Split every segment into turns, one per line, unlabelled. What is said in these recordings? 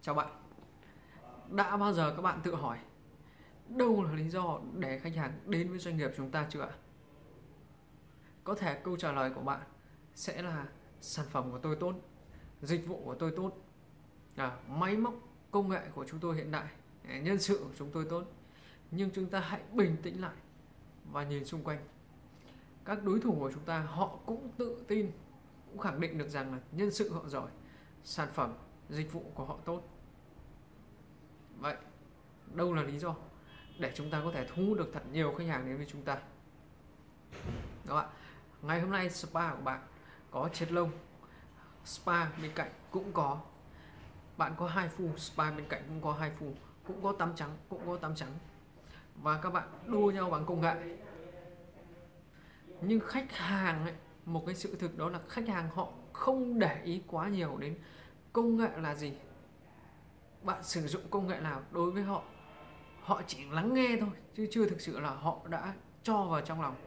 Chào bạn. Đã bao giờ các bạn tự hỏi đâu là lý do để khách hàng đến với doanh nghiệp chúng ta chưa ạ? Có thể câu trả lời của bạn sẽ là sản phẩm của tôi tốt, dịch vụ của tôi tốt, máy móc công nghệ của chúng tôi hiện đại, nhân sự của chúng tôi tốt. Nhưng chúng ta hãy bình tĩnh lại và nhìn xung quanh. Các đối thủ của chúng ta họ cũng tự tin, cũng khẳng định được rằng là nhân sự họ giỏi, sản phẩm, dịch vụ của họ tốt. Vậy đâu là lý do để chúng ta có thể thu hút được thật nhiều khách hàng đến với chúng ta? Đó ạ. Ngày hôm nay spa của bạn có triệt lông, spa bên cạnh cũng có. Bạn có 2 phu, spa bên cạnh cũng có 2 phu, cũng có tắm trắng, cũng có tắm trắng. Và các bạn đua nhau bằng công nghệ. Nhưng khách hàng ấy, một cái sự thực đó là khách hàng họ không để ý quá nhiều đến công nghệ là gì. Bạn sử dụng công nghệ nào đối với họ, họ chỉ lắng nghe thôi chứ chưa thực sự là họ đã cho vào trong lòng.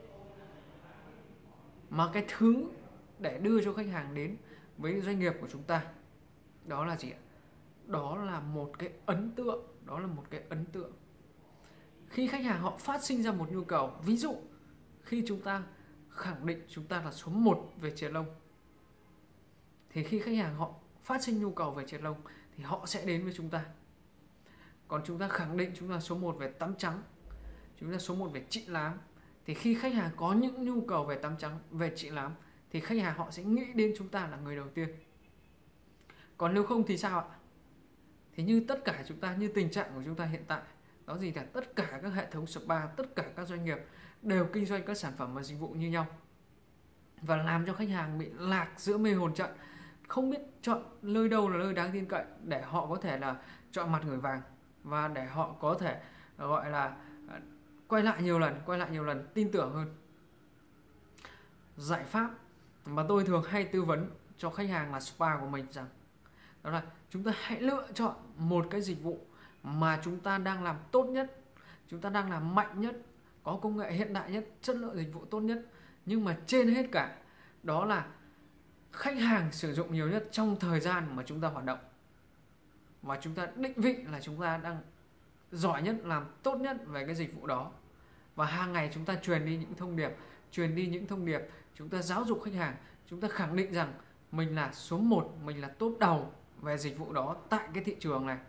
Mà cái thứ để đưa cho khách hàng đến với doanh nghiệp của chúng ta đó là gì ạ? Đó là một cái ấn tượng. Đó là một cái ấn tượng. Khi khách hàng họ phát sinh ra một nhu cầu, ví dụ khi chúng ta khẳng định chúng ta là số 1 về triệt lông, thì khi khách hàng họ phát sinh nhu cầu về triệt lông thì họ sẽ đến với chúng ta. Còn chúng ta khẳng định chúng ta số 1 về tắm trắng, chúng ta số 1 về trị lám, thì khi khách hàng có những nhu cầu về tắm trắng, về trị lám thì khách hàng họ sẽ nghĩ đến chúng ta là người đầu tiên. Còn nếu không thì sao ạ? Thì như tất cả chúng ta, như tình trạng của chúng ta hiện tại, đó gì là tất cả các hệ thống spa, tất cả các doanh nghiệp đều kinh doanh các sản phẩm và dịch vụ như nhau, và làm cho khách hàng bị lạc giữa mê hồn trận, không biết chọn nơi đâu là nơi đáng tin cậy để họ có thể là chọn mặt gửi vàng, và để họ có thể gọi là quay lại nhiều lần tin tưởng hơn. Giải pháp mà tôi thường hay tư vấn cho khách hàng là spa của mình rằng đó là chúng ta hãy lựa chọn một cái dịch vụ mà chúng ta đang làm tốt nhất, chúng ta đang làm mạnh nhất, có công nghệ hiện đại nhất, chất lượng dịch vụ tốt nhất, nhưng mà trên hết cả đó là khách hàng sử dụng nhiều nhất trong thời gian mà chúng ta hoạt động, và chúng ta định vị là chúng ta đang giỏi nhất, làm tốt nhất về cái dịch vụ đó. Và hàng ngày chúng ta truyền đi những thông điệp, chúng ta giáo dục khách hàng, chúng ta khẳng định rằng mình là số 1, mình là top đầu về dịch vụ đó tại cái thị trường này.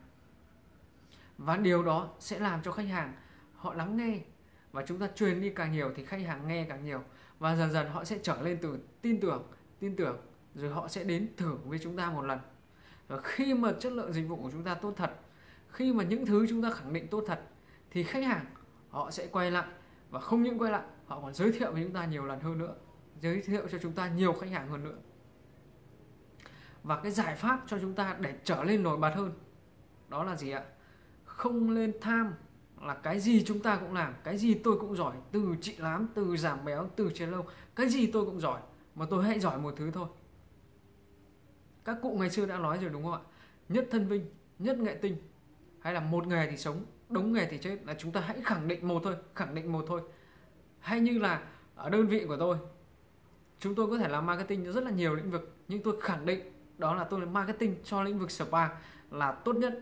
Và điều đó sẽ làm cho khách hàng họ lắng nghe, và chúng ta truyền đi càng nhiều thì khách hàng nghe càng nhiều, và dần dần họ sẽ trở lên từ tin tưởng rồi họ sẽ đến thử với chúng ta một lần. Và khi mà chất lượng dịch vụ của chúng ta tốt thật, khi mà những thứ chúng ta khẳng định tốt thật, thì khách hàng họ sẽ quay lại, và không những quay lại, họ còn giới thiệu với chúng ta nhiều lần hơn nữa, giới thiệu cho chúng ta nhiều khách hàng hơn nữa. Và cái giải pháp cho chúng ta để trở lên nổi bật hơn đó là gì ạ? Không lên tham là cái gì chúng ta cũng làm, cái gì tôi cũng giỏi, từ trị lám, từ giảm béo, từ triệt lông, cái gì tôi cũng giỏi, mà tôi hãy giỏi một thứ thôi. Các cụ ngày xưa đã nói rồi đúng không ạ? Nhất thân vinh, nhất nghệ tinh, hay là một nghề thì sống, đống nghề thì chết, là chúng ta hãy khẳng định một thôi. Hay như là ở đơn vị của tôi, chúng tôi có thể làm marketing cho rất là nhiều lĩnh vực, nhưng tôi khẳng định đó là tôi là marketing cho lĩnh vực spa là tốt nhất.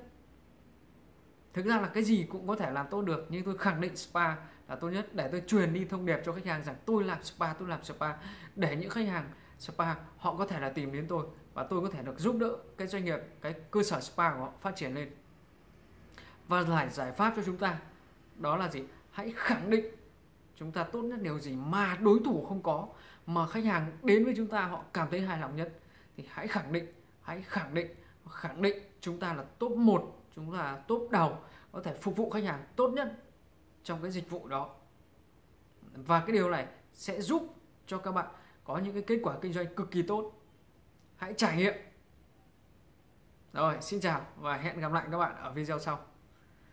Thực ra là cái gì cũng có thể làm tốt được, nhưng tôi khẳng định spa là tốt nhất để tôi truyền đi thông điệp cho khách hàng rằng tôi làm spa, để những khách hàng spa họ có thể là tìm đến tôi, và tôi có thể được giúp đỡ cái doanh nghiệp, cái cơ sở spa của họ phát triển lên. Và giải pháp cho chúng ta đó là gì? Hãy khẳng định chúng ta tốt nhất điều gì mà đối thủ không có, mà khách hàng đến với chúng ta họ cảm thấy hài lòng nhất, thì hãy khẳng định chúng ta là top 1, chúng ta là top đầu, có thể phục vụ khách hàng tốt nhất trong cái dịch vụ đó. Và cái điều này sẽ giúp cho các bạn có những cái kết quả kinh doanh cực kỳ tốt. Hãy trải nghiệm. Rồi, xin chào và hẹn gặp lại các bạn ở video sau.